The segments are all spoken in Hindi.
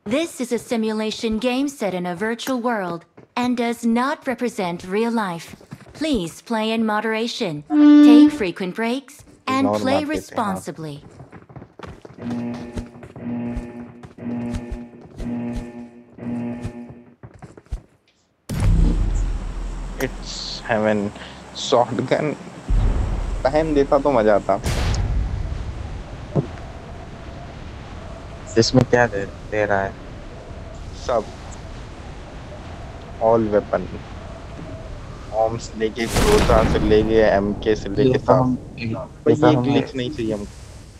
This is a simulation game set in a virtual world and does not represent real life. Please play in moderation, take frequent breaks, and ignore play मार देते हैं हाँ। responsibly. It's haven. शॉटगन पहन देता तो मजा आता। इसमें क्या दे रहा है? सब ऑल वेपन, आर्म्स लेके, क्रोजा से लेके, एमके से लेके सब। भाई ये ग्लिच नहीं चाहिए हमको।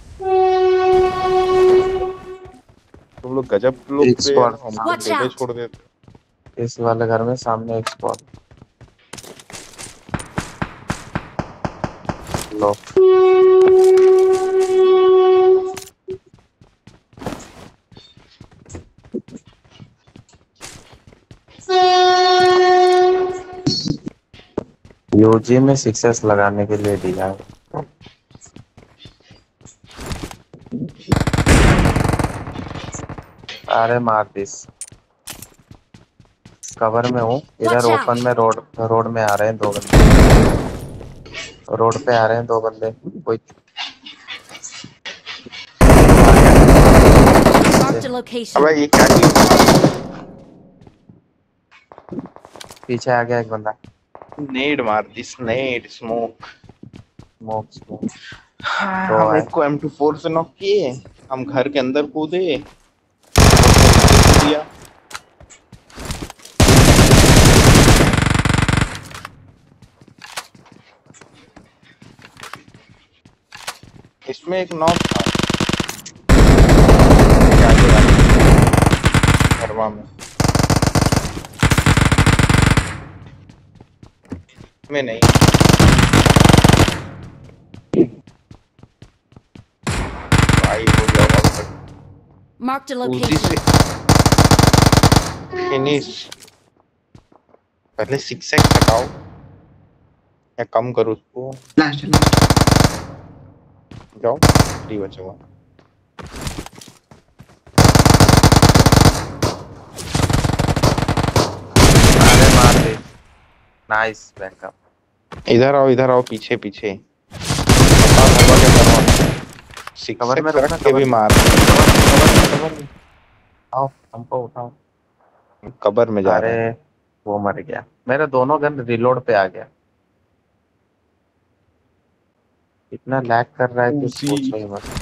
तुम लोग गजब लोग एक पे यार, स्क्वाड हमको Watch लेके out! छोड़ देते। इस वाले घर में सामने एक स्क्वाड। लो यूजी में सक्सेस लगाने के लिए दिया है। अरे मार दिस। कवर में हूँ इधर। Watch out! ओपन में रोड में आ रहे हैं 2 बंदे। रोड पे आ रहे हैं 2 बंदे। कोई Marked a location. अबे ये क्या चीज? पीछे आ गया एक बंदा। नेड मार दी, नेड स्मोक। स्मोक हाँ, तो हम है। एक को M24 से नॉक किए, हम घर के अंदर कूदे दिया। इसमें एक नॉक था घरवा में नहीं। भाई हो गया बहुत Marked a उसी location. से फिनिश। पहले 6x हटाओ या कम करो उसको। लास्ट जाओ, 3 बचा हुआ। अरे मार दे। Nice backup. इधर आओ पीछे पीछे। कवर में 6x रुकना, रख के भी मार। कवर में। आओ हमको उठाओ। कबर में जा रहा अरे है। वो मर गया। मेरे दोनों गन रिलोड पे आ गया। इतना लैग कर रहा है कि पूछो ही मत।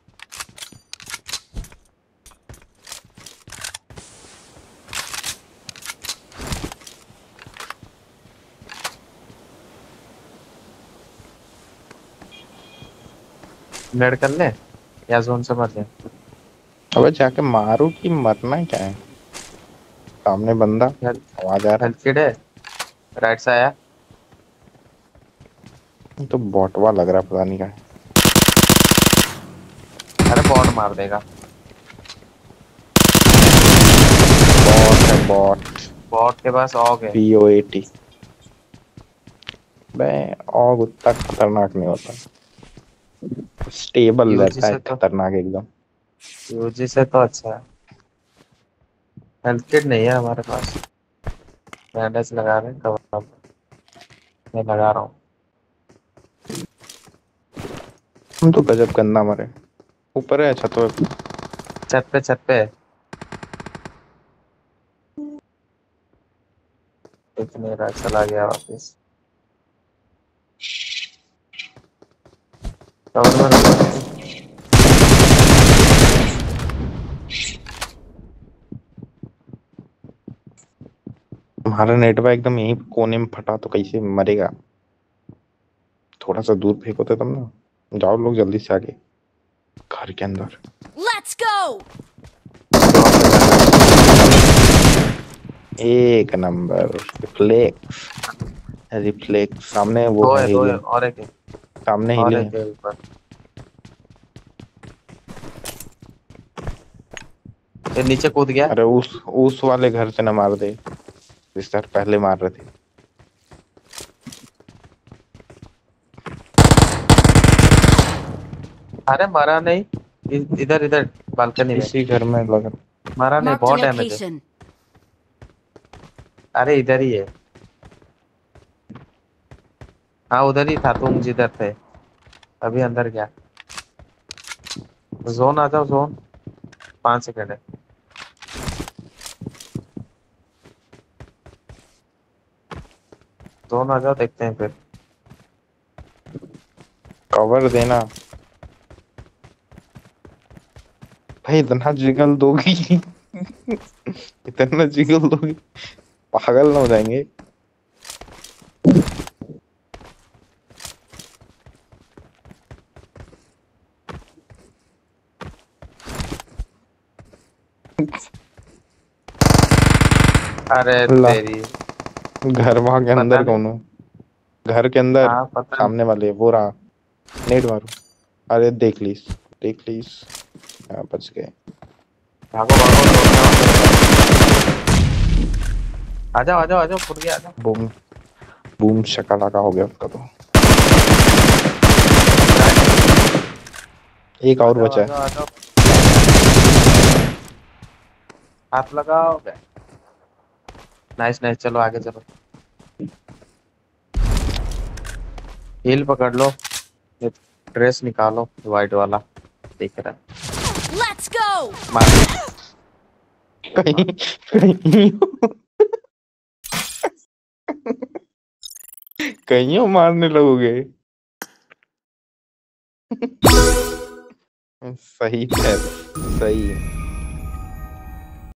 नेड कर ले या जोन से मर ले। अबे जाके मारू कि मरना क्या है? सामने बंदा आवाज आ रहा हेल्थ किट है। राइट से आया। है, तो बॉटवा लग रहा है, पता नहीं क्या है। अरे बॉट मार देगा। बॉट बॉट के पास ऑग है। POAT। बे और उतना खतरनाक नहीं होता, स्टेबल यूजी रहता है, से तो खतरनाक एकदम। यूजी से तो अच्छा है। हेल्थ किट नहीं है हमारे पास। बैंडेज लगा रहे हैं। कवर मैं लगा रहा हूँ। हम तो गजब गंदा मरे। ऊपर है छत पे। छत पे कुछ नहीं रहा। चला गया वापस। कवर में रुको। हमारा नेटवर्क एकदम यहीं कोने में फटा तो कैसे मरेगा? थोड़ा सा दूर फेंको तब ना। जाओ लोग जल्दी से आगे घर के अंदर। Let's go! एक नंबर रिफ्लेक्स सामने वो दो है है हीलिंग। और एक है। सामने और हीलिंग एक है ऊपर। ये नीचे कूद गया। अरे उस वाले घर से न मार दे जिस तरह पहले मार रहे थे। अरे मरा नहीं। इधर बालकनी में। इसी घर में लगा। मारा नहीं, Marked a बहुत डैमेज है। location. अरे इधर ही है। हाँ उधर ही था तुम जिधर थे, अभी अंदर गया। जोन आ जाओ, जोन 5 सेकंड है। जोन आ जाओ, देखते हैं फिर। कवर देना भाई, इतना जिगल दोगी इतना जिगल दोगी, पागल ना हो जाएंगे। अरे ला, तेरी। घर वहां के पता अंदर नहीं। कौन हो? घर के अंदर हाँ पता नहीं। सामने वाले वो रहा। नेट मारो। अरे देख लीस, देख लीस। हाँ बच गए। भागो भागो, जोन में आओ। आ जाओ आ जाओ आ जाओ, फुट गया, आ जाओ। बूम, बूम शकालाका हो गया उनका तो। एक आ और जाओ आ बचा है। जाओ आ जाओ, हाथ लगाओ। नाइस नाइस, चलो आगे चलो। हील पकड़ लो, ये ड्रेस निकालो वाइट वाला, दिख रहा है। Let's go! मार। कहीं कहीं कहीं मारने लगोगे। सही है, सही।